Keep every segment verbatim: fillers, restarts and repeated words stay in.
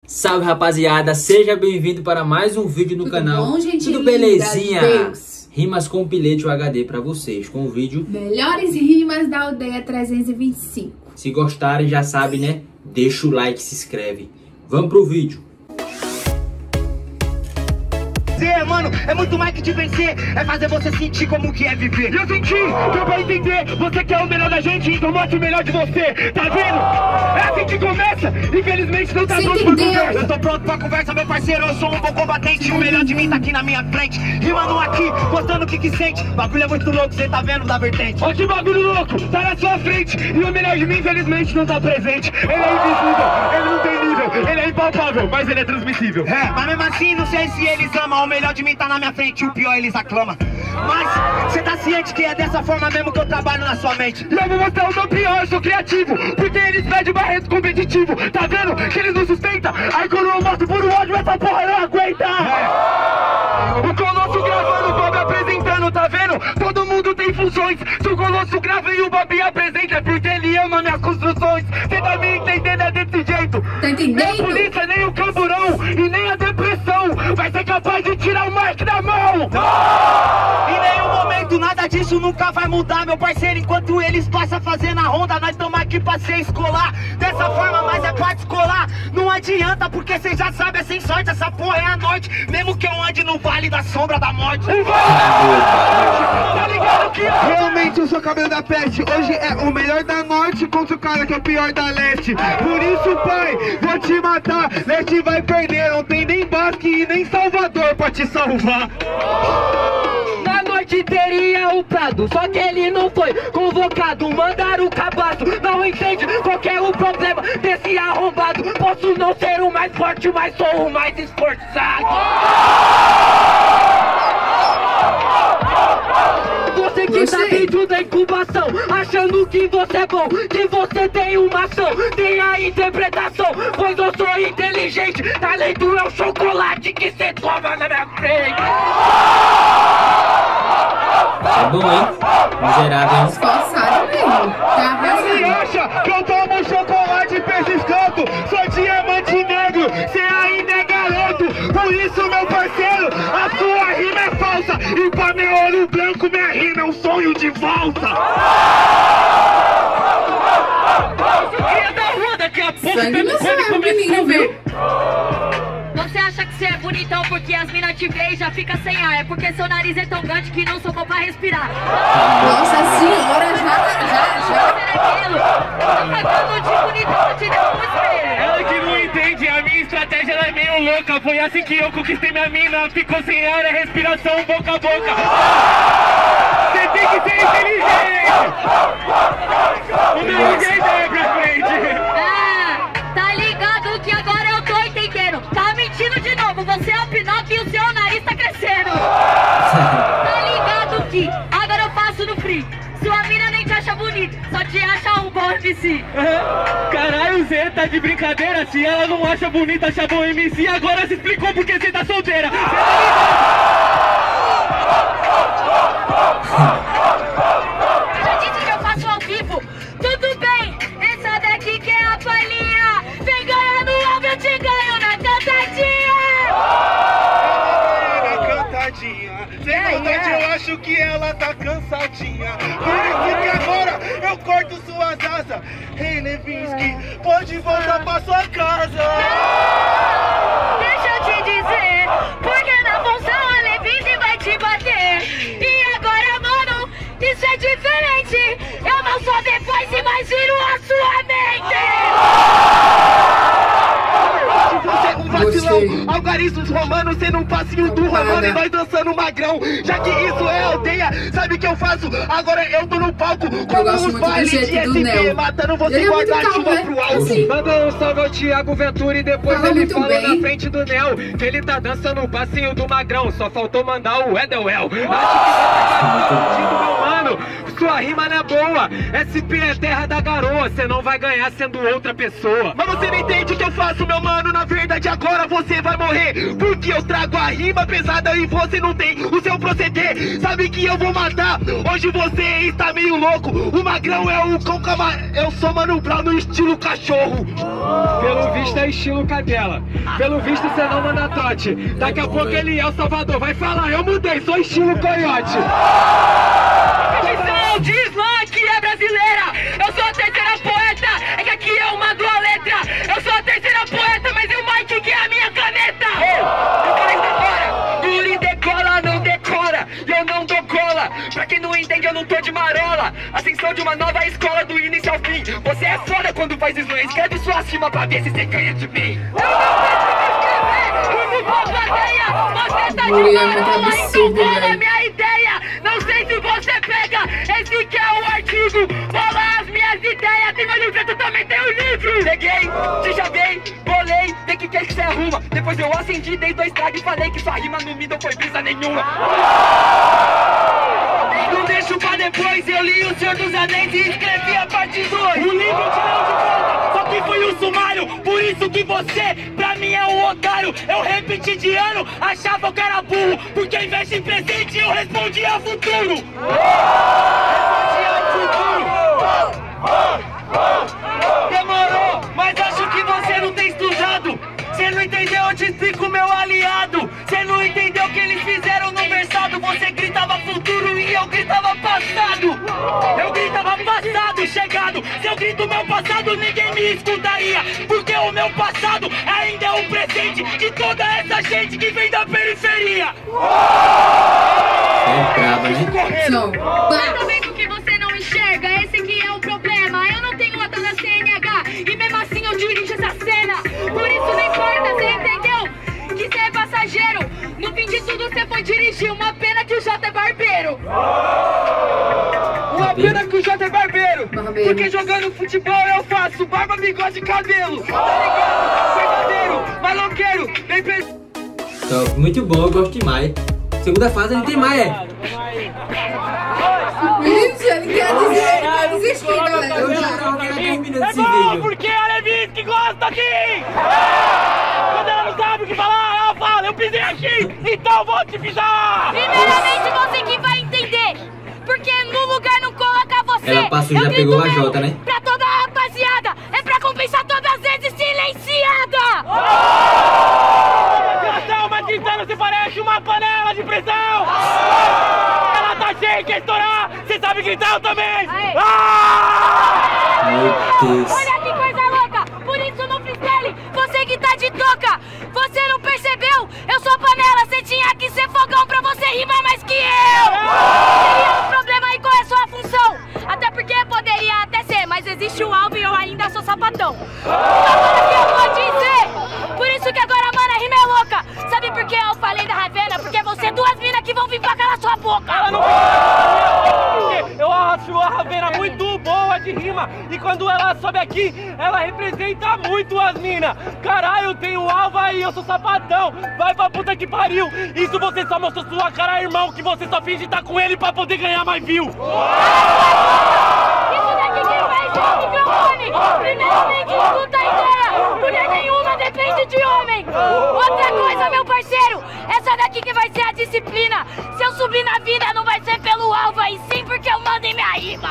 Salve, rapaziada, seja bem-vindo para mais um vídeo no Tudo canal. bom, gente? Tudo Linda, belezinha? Deus. Rimas com Pilete U H D para vocês, com o vídeo Melhores rimas da aldeia trezentos e vinte e cinco. Se gostarem, já sabe, né? Deixa o like, se inscreve. Vamos pro vídeo. Mano, é muito mais que te vencer, é fazer você sentir como que é viver. E eu senti, deu pra entender, você quer o melhor da gente, então mostre o melhor de você, tá vendo? É assim que começa, infelizmente não tá Você pronto pra entendeu? conversa. Eu tô pronto pra conversa, meu parceiro, eu sou um bom combatente, o melhor de mim tá aqui na minha frente, rimando aqui, mostrando o que que sente, bagulho é muito louco, cê tá vendo da vertente. Ó que bagulho louco, tá na sua frente, e o melhor de mim infelizmente não tá presente. Ele é invisível, ele não tem nível, ele é impalpável, mas ele é transmissível. É, mas mesmo assim, não sei se eles amam, o melhor de mim tá na minha frente, o pior eles aclamam. Mas cê tá ciente que é dessa forma mesmo que eu trabalho na sua mente. E eu vou mostrar o meu pior, eu sou criativo, porque eles pedem barreto competitivo. Tá vendo que eles não sustentam? Aí quando eu mostro por ódio, essa porra não aguenta. É. O Colosso gravando, o Bob apresentando, tá vendo? Todo mundo tem funções. Se o Colosso grava e o Bob apresenta, é porque ele ama minhas construções. Cê tá me entendendo, é desse jeito. Tá entendendo? Nem a polícia, nem o camburão e nem a depressão vai ser capaz de tirar o Mike da mão. Não! Em nenhum momento nada disso nunca vai mudar, meu parceiro. Enquanto eles passam fazendo a ronda, nós estamos aqui pra ser escolar. Dessa forma, mas é pra descolar. Não adianta, porque cê já sabe, é sem sorte. Essa porra é a norte, mesmo que eu ande no vale da sombra da morte. O vale tá ligado que realmente eu sou cabelo da peste. Hoje é o melhor da norte contra o cara que é o pior da leste. Por isso, pai, vou te matar. Leste vai perder, não tem nem Basque e nem Salvador pra te salvar. Na noite teria o Prado, só que ele não foi convocado. Mandaram o cabaço, não entende qual que é o problema desse arrombado. Posso não ser o mais forte, mas sou o mais esforçado. Você que tá dentro da incubação, achando que você é bom, que você tem uma ação, tem a interpretação, pois eu sou inteligente. Talento é o chocolate que cê toma na minha frente. É bom, hein? Miserável, hein? Esforçado mesmo. Tá Ele arrasando. acha que eu tomo chocolate e persistento, sou diamante negro, cê ainda é garoto. Por isso, meu parceiro, a sua rima é falsa, e pra meu olho branco minha rima é um sonho de volta. Ia dar rua daqui a pouco, Sangue no quando céu, menino, viu? Você acha que você é bonitão porque as minas te veem e já fica sem ar. É porque seu nariz é tão grande que não sou bom pra respirar. Nossa senhora, já, já, já. Aquilo, tô pagando de bonitão, te deu um espelho. Ela que não entende, a minha estratégia ela é meio louca. Foi assim que eu conquistei minha mina, ficou sem ar, é respiração boca a boca. Você tem que ser inteligente. O meu jeito é pra frente. Ah, tá ligado que agora eu tô entendendo. Tá mentindo de novo, você é o Pinóquio e o seu nariz tá crescendo. Tá ligado que agora eu faço no free. Sua mina nem te acha bonito, só te acha um bom M C. Caralho, Zé, tá de brincadeira? Se ela não acha bonita, acha bom M C, agora se explicou porque você tá solteira. Eu já disse que eu faço ao vivo. Tudo bem, essa daqui que é a palhinha. Vem ganhar no álbum, eu te ganho na cantadinha. Na cantadinha. Sem maldade, eu acho que ela tá cansadinha. Por isso que agora eu corto suas asas. Hey, Levinsky, pode voltar pra sua casa. Deixa eu te dizer, porque na função a Levinsky vai te bater. E agora, mano, isso é diferente. Eu não sou depois, mas viro a sua mente. Você é um vacilão, algarismos romanos, sendo um passinho do romano e vai dançando magrão. Já que isso é aldeia, sabe o que eu faço? Agora eu tô no palco com gosto os muito do bailes de jeito do S P, Nel. matando você Ele é com a muito calmo, chuva né? pro alto. Assim. Manda um salve ao Thiago Ventura e depois Fala ele muito fala bem. na frente do Nel que ele tá dançando o passinho do magrão, só faltou mandar o Edelwell. Acho que você tá curtindo, meu mano. sua rima não é boa. S P é terra da garoa, cê não vai ganhar sendo outra pessoa. Mas você não entende o que eu faço, meu mano. Na verdade agora você vai morrer, porque eu trago a rima pesada e você não tem o seu proceder. Sabe que eu vou matar, hoje você está meio louco. O magrão é o cão cama... Eu sou Mano Brown no estilo cachorro. Pelo visto é estilo cadela. Pelo visto você não manda trote. Daqui a pouco ele é o Salvador. Vai falar, eu mudei, sou estilo coiote. Edição de Islã que é brasileira. Eu sou a terceira poeta. É que aqui eu mando a letra. Eu sou a terceira poeta, mas o Mike que é a minha caneta. Eu quero ir agora. Guri decola, não decora. E eu não dou cola. Pra quem não entende, eu não tô de marola. Ascensão de uma nova escola do início ao fim. Você é foda quando faz Islã. Escreve sua cima pra ver se você ganha de mim. Eu não vou plateia. Você tá de marola, então qual é a minha ideia? Não sei se você pega, esse que é o artigo. Fala as minhas ideias, tem mais um jeito, também tem um livro. Peguei, te chamei, bolei, vê que quer que você arruma. Depois eu acendi, dei dois tragos e falei que sua rima não me deu foi brisa nenhuma. Não deixo pra depois, eu li o Senhor dos Anéis e escrevi a parte dois. O livro eu tirei de conta, só que foi o sumário. Por isso que você, pra mim é um otário. Eu repeti de ano, achava que era burro, porque ao invés de presente eu respondia futuro. Respondia futuro. Demorou, mas acho que você não tem estudado. Você não entendeu, eu te explico, meu aliado. Você não entendeu o que eles fizeram no versado. Você gritava futuro e eu gritava passado. Eu gritava passado, chegado. Se eu grito meu passado, ninguém me escutaria, porque o meu passado ainda é o presente de toda essa gente que vem da periferia. É brava, né? Eu também porque você não enxerga, esse aqui é o problema. Eu não tenho nota na C N H e mesmo assim eu dirijo essa cena. Por isso não importa, você entendeu? Que você é passageiro. No fim de tudo você foi dirigir. Uma pena que o Jota é barbeiro. Uma pena que o Jota é barbeiro. barbeiro. Porque jogando futebol eu faço barba, bigode e cabelo. Tá ligado? Verdadeiro, maloqueiro, bem pensado. Top, muito bom, eu gosto demais. Segunda fase ele tem mais, é. Gente, ele quer dizer, ele quer desistir, galera. Eu já quero dez minutos É desse bom, vídeo. porque a Levinsky gosta aqui! Quando ela não sabe o que falar, ela fala, eu pisei aqui, então vou te pisar! Primeiramente você que vai entender, porque no lugar não coloca você. Ela passou e já pegou a Jota, né? Pra toda a rapaziada, é pra compensar todas as vezes silenciada! Desgraçado, mas gritando se parece uma panela de pressão! Ela tá cheia, quer estourar! Você sabe gritar eu também! Ah! Meu Deus. Olha que coisa louca! Por isso no freestyle, você que tá de toca, você não percebeu? Eu sou panela, você tinha que ser fogão pra você rimar mais que eu! Teria um problema aí, qual é a sua função? Até porque poderia até ser, mas existe o alvo e eu ainda sou sapatão. Agora que eu vou dizer! Por isso que agora, mano, a rima é louca! Sabe por que eu falei da Ravena? Porque você é duas minas que vão vir pra calar sua boca! Ela não Eu acho a Ravena muito boa de rima. E quando ela sobe aqui, ela representa muito as minas. Caralho, eu tenho alvo aí, eu sou sapatão. Vai pra puta que pariu. Isso você só mostrou sua cara, irmão, que você só finge estar com ele pra poder ganhar mais view. Isso daqui quem faz é o microfone! Primeiramente escuta a ideia! Mulher nenhuma depende de homem! Outra coisa, meu parceiro! Essa daqui que vai ser a disciplina! Se eu subir na vida, não vai ser pelo alvo, aí sim porque eu mando em minha rima!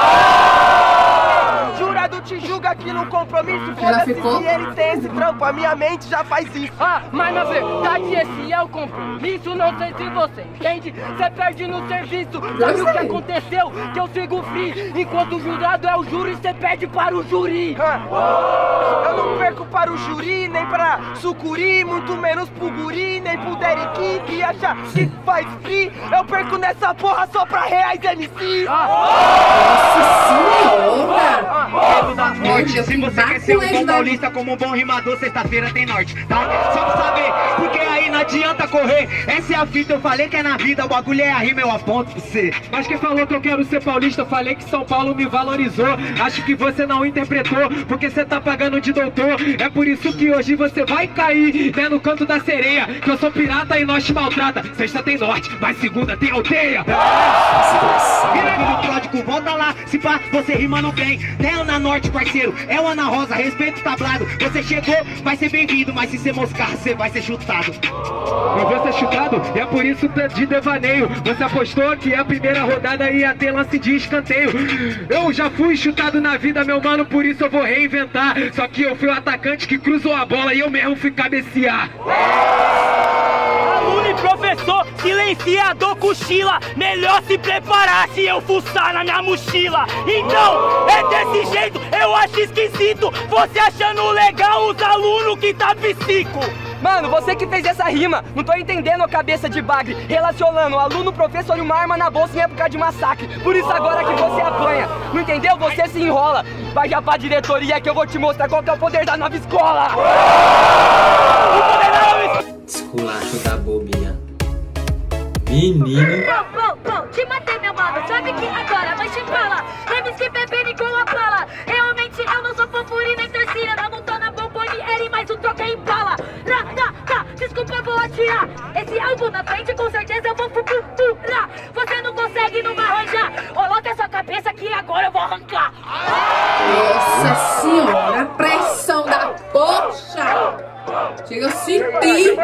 Jurado te julga aqui no compromisso. Já ficou? Se ele tem esse trampo, a minha mente já faz isso. Ah, mas na verdade esse é o compromisso, não sei se você entende, você perde no serviço. Sabe o que aconteceu? Que eu sigo free, enquanto o jurado é o júri, você perde para o júri. Ah, eu não perco para o júri, nem para sucuri, muito menos pro guri, nem pro Derek que acha que faz free. Eu perco nessa porra só pra reais M C. Nossa senhora! Ah, da morte. Se você quer ser um bom paulista como um bom rimador, sexta-feira tem norte, tá? Só pra saber, porque aí não adianta correr. Essa é a fita, eu falei que é na vida, o bagulho é a rima, eu aponto pra você. Mas quem falou que eu quero ser paulista, eu falei que São Paulo me valorizou. Acho que você não interpretou, porque você tá pagando de doutor. É por isso que hoje você vai cair, né, no canto da sereia. Que eu sou pirata e nós te maltrata. Sexta tem norte, mas segunda tem aldeia. Vira aquele código, volta lá, se pá, você rimando bem. É Ana Norte, parceiro, é o Ana Rosa, respeito o tablado. Você chegou, vai ser bem-vindo, mas se você moscar, você vai ser chutado. Eu vou ser chutado, é por isso de devaneio. Você apostou que a primeira rodada ia ter lance de escanteio. Eu já fui chutado na vida, meu mano, por isso eu vou reinventar. Só que eu fui o atacante que cruzou a bola e eu mesmo fui cabecear. Aluno e professor, silenciador, cochila. Melhor se preparar se eu fuçar na minha mochila. Então, é desse jeito, eu acho esquisito você achando legal os alunos que tá psico. Mano, você que fez essa rima, não tô entendendo a cabeça de bagre. Relacionando aluno, professor e uma arma na bolsa em época de massacre. Por isso agora que você apanha, não entendeu? Você se enrola. Vai já pra diretoria que eu vou te mostrar qual que é o poder da nova escola. O poder da nova escola. Esculacho da bobinha. Menino. Bom, bom, bom, te matei, meu mano. Sabe que agora vai te falar. Remes que beberem com a bala. Realmente eu não sou fofuri nem torcida. Não montou na bomboni, ele mais um troca em bala. Tá, tá, tá, desculpa, vou atirar. Esse algo na frente, com certeza eu vou futurar. Você não consegue não me arranjar. Coloca essa cabeça que agora eu vou arrancar. Nossa senhora, a pressão da poxa. Chega a sentir.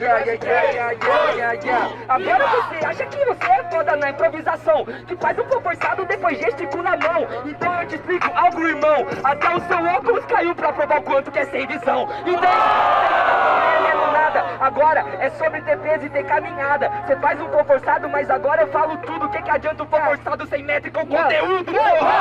Agora você acha que você é foda na improvisação, que faz um pouco forçado, depois gesticula a mão. Então eu te explico algo, irmão. Até o seu óculos caiu pra provar o quanto que é sem visão. Então não é nada. Agora é sobre ter peso e ter caminhada. Você faz um pouco forçado, mas agora eu falo tudo. O que que adianta um pouco forçado sem métrica ou conteúdo?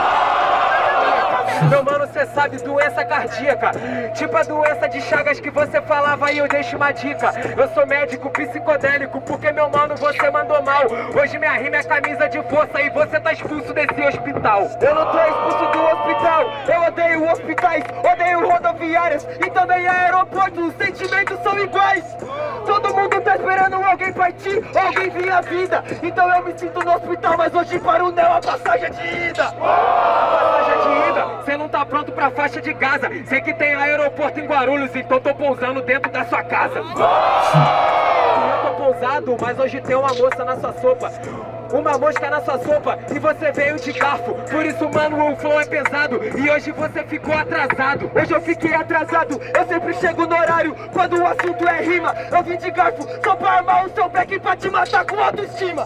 Meu mano, cê sabe, doença cardíaca, tipo a doença de Chagas que você falava e eu deixo uma dica. Eu sou médico psicodélico, porque meu mano, você mandou mal. Hoje minha rima é camisa de força e você tá expulso desse hospital. Eu não tô expulso do hospital, eu odeio hospitais, odeio rodoviárias e também aeroportos, os sentimentos são iguais. Todo mundo tá esperando alguém partir, alguém vir à vida. Então eu me sinto no hospital, mas hoje para o Neo a passagem de ida. A passagem de ida, você não tá pronto pra faixa de Gaza. Sei que tem aeroporto em Guarulhos, então tô pousando dentro da sua casa. Eu tô pousado, mas hoje tem uma moça na sua sopa. Uma mosca na sua sopa e você veio de garfo. Por isso, mano, o flow é pesado e hoje você ficou atrasado. Hoje eu fiquei atrasado, eu sempre chego no horário quando o assunto é rima. Eu vim de garfo só pra armar o seu back pra te matar com autoestima.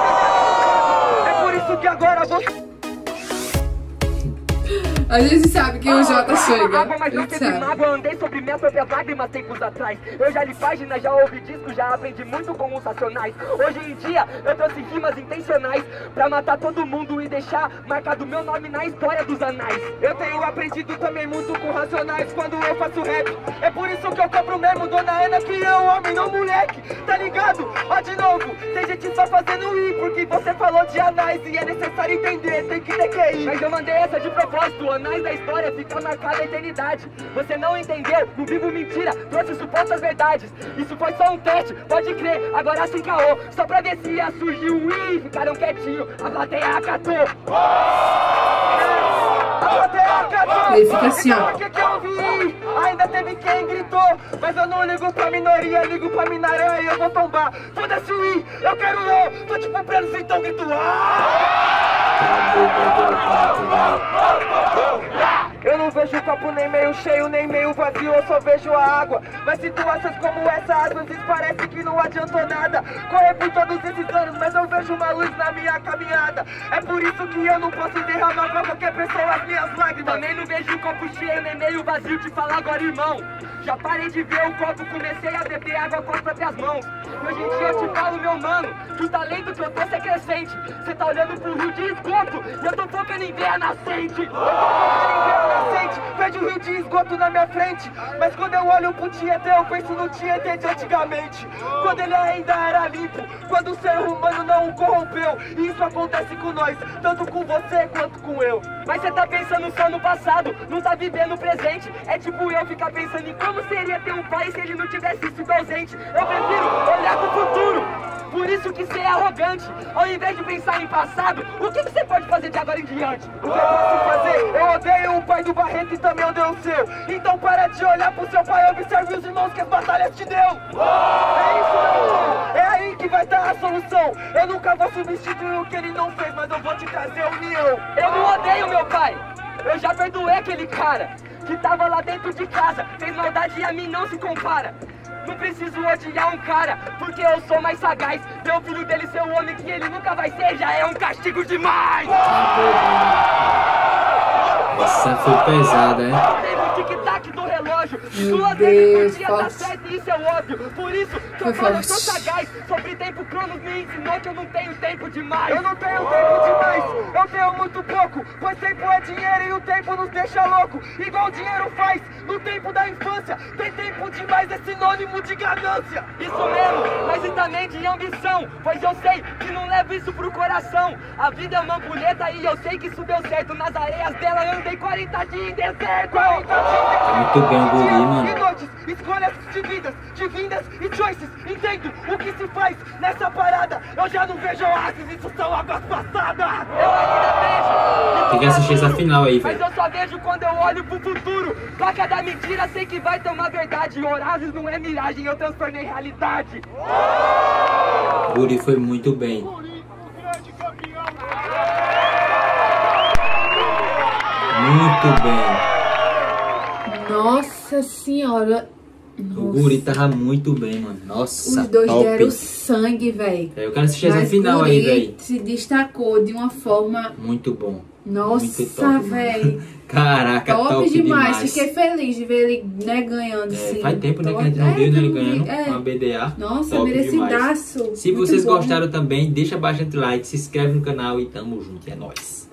É por isso que agora você... A gente sabe que o Jota chega. Água, mas não teve mágoa, andei sobre minhas próprias lágrimas tempos atrás. Eu já li páginas, já ouvi discos, já aprendi muito com os racionais. Hoje em dia eu trouxe rimas intencionais pra matar todo mundo e deixar marcado meu nome na história dos anais. Eu tenho aprendido também muito com racionais quando eu faço rap. É por isso que eu compro mesmo, dona Ana, que é um homem, não moleque. Tá ligado? Ó, de novo, tem gente só fazendo ir porque você falou de anais e é necessário entender, tem que ter que ir. Mas eu mandei essa de propósito, anais da história fica marcada a eternidade. Você não entendeu, não vivo mentira, trouxe supostas verdades. Isso foi só um teste, pode crer, agora sem caô. Só pra ver se ia surgir um i, ficaram quietinho, a plateia acatou. A plateia acatou. Ele fica assim, ó. Que que eu vi? Ainda teve quem gritou, mas eu não ligo pra minoria, ligo pra minarã e eu vou tombar. Foda-se o i, eu quero o, tô tipo preso, então grito Eu não vejo o copo nem meio cheio, nem meio vazio, eu só vejo a água. Mas situações como essa, às vezes parece que não adiantou nada. Correr por todos esses anos, mas eu vejo uma luz na minha caminhada. É por isso que eu não posso derramar pra qualquer pessoa as minhas lágrimas. Também não vejo o copo cheio, nem meio vazio, te falar agora, irmão. Já parei de ver o copo, comecei a beber água com as próprias mãos. Hoje em dia eu te falo, meu mano, que o talento que eu trouxe é crescente. Cê tá olhando pro rio de esgoto e eu tô focando em ver a nascente. Eu tô focando em ver nascente, vejo o rio de esgoto na minha frente. Mas quando eu olho pro Tietê, eu penso no Tietê de antigamente. Quando ele ainda era limpo, quando o ser humano não o corrompeu. E isso acontece com nós, tanto com você quanto com eu. Mas você tá pensando só no passado, não tá vivendo o presente. É tipo eu ficar pensando em como seria ter um pai se ele não tivesse sido ausente. Eu prefiro olhar pro futuro, por isso que você é arrogante. Ao invés de pensar em passado, o que você pode fazer de agora em diante? O que eu posso fazer? Eu odeio o pai do Barreto e também odeio o seu. Então para de olhar pro seu pai, observe os irmãos que as batalhas te deu. É isso, meu irmão, é aí que vai estar a solução. Eu nunca vou substituir o que ele não fez, mas eu vou te trazer união. Eu não odeio meu pai, eu já perdoei aquele cara que tava lá dentro de casa, fez maldade e a mim não se compara. Não preciso odiar um cara, porque eu sou mais sagaz. Ver o filho dele ser o homem que ele nunca vai ser já é um castigo demais. Essa foi pesada, hein? Teve o tic-tac do relógio, Meu duas vezes Deus, por dia tá forte. certo e isso é óbvio. Por isso que Foi eu falo, eu forte. sou sagaz. Sobre tempo, Cronos me ensinou que eu não tenho tempo demais. Eu não tenho tempo demais, eu tenho muito pouco. Pois tempo é dinheiro e o tempo nos deixa louco. Igual o dinheiro faz no tempo da infância. Tem tempo demais é sinônimo de ganância. Isso mesmo, mas e também de ambição. Pois eu sei que não levo isso pro coração. A vida é uma ampulheta e eu sei que isso deu certo. Nas areias dela eu andei quarenta dias em deserto. quarenta dias Muito bem, o guri, mano. e noites, escolhas de vidas, de vindas e choices. Entendo o que se faz nessa parada. Eu já não vejo oásis, isso são águas passadas. Eu ainda vejo. Tem que assistir essa final aí, Mas velho. eu só vejo quando eu olho pro futuro. Pra cada mentira sei que vai ter uma verdade. Oásis não é miragem, eu transformei em realidade. O guri foi muito bem. Muito bem. Nossa senhora. O Nossa. guri tava muito bem, mano. Nossa, Os dois top. deram sangue, velho. Eu quero assistir essa Mas final Guri aí, velho. se destacou de uma forma. Muito bom. Nossa, Muito top, velho. Caraca, Top, top demais. demais. Fiquei feliz de ver ele, né, ganhando. É, Assim. faz tempo, né, que a gente É, não viu, né, ele não vi, ganhando é. uma B D A. Nossa, Top merecidaço. Se Muito vocês bom. gostaram também, deixa bastante like, se inscreve no canal e tamo junto. É nóis.